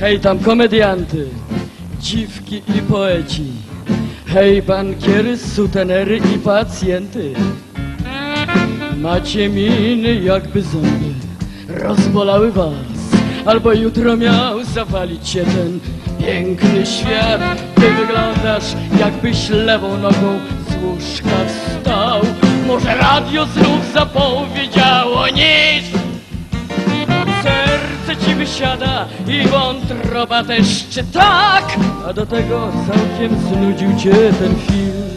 Hej tam komedianty, dziwki i poeci, hej bankiery, sutenery i pacjenty. Macie miny jakby zęby rozbolały was, albo jutro miał zawalić się ten piękny świat. Ty wyglądasz jakbyś lewą nogą z łóżka wstał. Może radio znów zapowiedziało nic. Serce ci wysiada i wątroba też, czy tak? A do tego całkiem znudził cię ten film.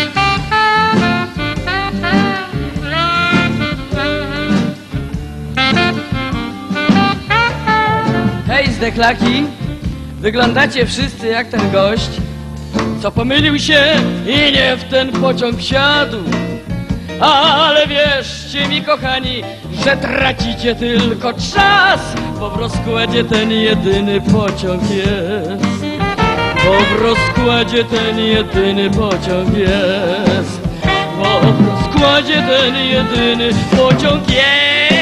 Hej zdeklaki, wyglądacie wszyscy jak ten gość, co pomylił się i nie w ten pociąg wsiadł. Ale wierzcie mi kochani, że tracicie tylko czas, bo w rozkładzie ten jedyny pociąg jest. Bo w rozkładzie ten jedyny pociąg jest. Bo w rozkładzie ten jedyny pociąg jest.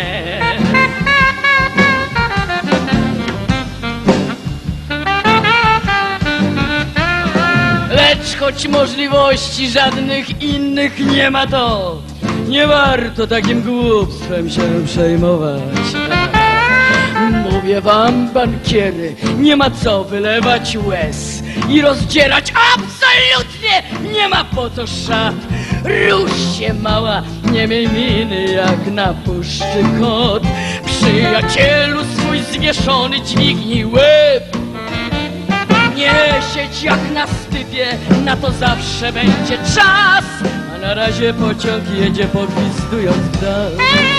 Lecz choć możliwości żadnych innych nie ma, to nie warto takim głupstwem się przejmować. Mówię wam, bankiery, nie ma co wylewać łez i rozdzierać, absolutnie nie ma po to szat. Rusz się mała, nie miej miny jak na puszczy kot. Przyjacielu swój zwieszony dźwignij łeb. Nie siedź jak na stypie, na to zawsze będzie czas. A na razie pociąg jedzie pogwizdując w dal.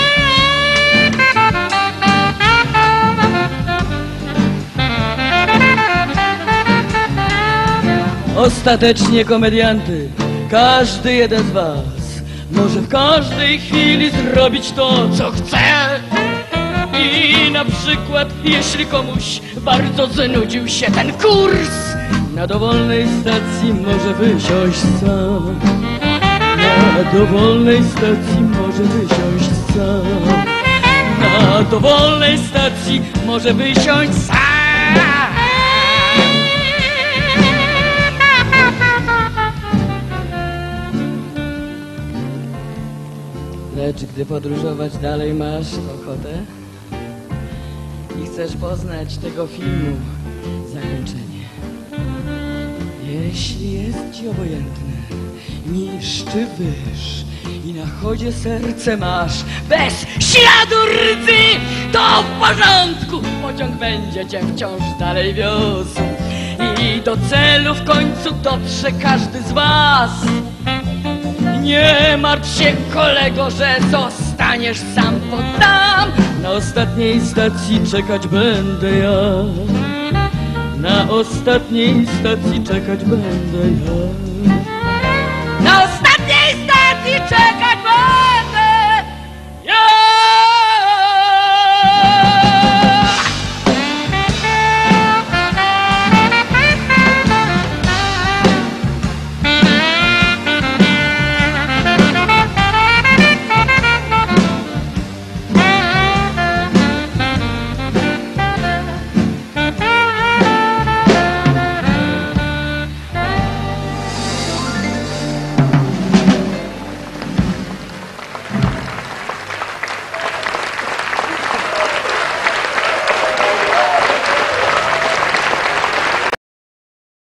Ostatecznie komedianty, każdy jeden z was może w każdej chwili zrobić to, co chce. I na przykład, jeśli komuś bardzo znudził się ten kurs, na dowolnej stacji może wysiąść sam. Na dowolnej stacji może wysiąść sam. Na dowolnej stacji może wysiąść sam. Lecz gdy podróżować dalej masz ochotę i chcesz poznać tego filmu zakończenie, jeśli jest ci obojętne, niż czy wyż i na chodzie serce masz bez śladu rdzy, to w porządku, pociąg będzie cię wciąż dalej wiózł i do celu w końcu dotrze każdy z was. Nie martw się, kolego, że zostaniesz sam, bo tam na ostatniej stacji czekać będę ja. Na ostatniej stacji czekać będę ja. Na ostatniej stacji czekać